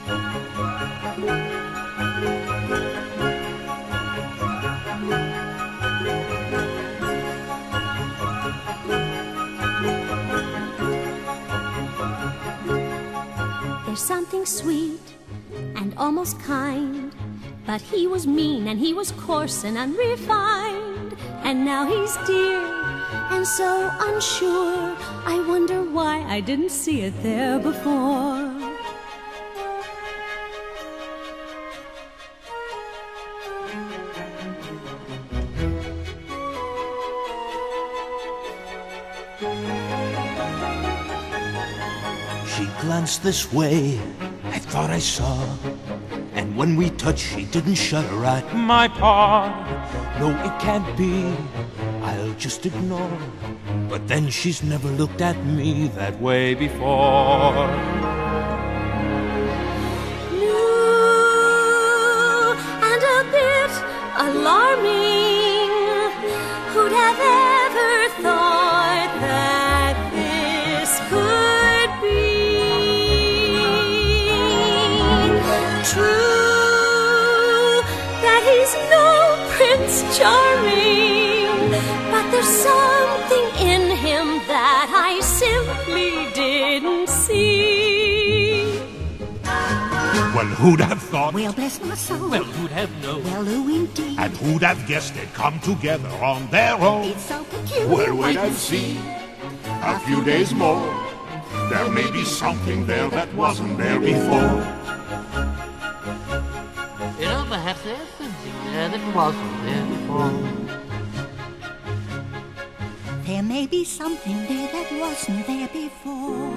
There's something sweet and almost kind, but he was mean and he was coarse and unrefined. And now he's dear and so unsure. I wonder why I didn't see it there before. She glanced this way, I thought I saw, and when we touched she didn't shudder at my paw. No, it can't be, I'll just ignore, but then she's never looked at me that way before. New and a bit alarming, who'd have ever thought that this could be true, that he's no Prince Charming, but there's something in him that I simply didn't see. Well, who'd have thought? Well, bless my soul. Well, who'd have known? Well, who indeed? And who'd have guessed they'd come together on their own? It's so peculiar. Well, wait and see. A few days more. There may be something there that wasn't there before. You know, perhaps there's something there that wasn't there before. There may be something there that wasn't there before.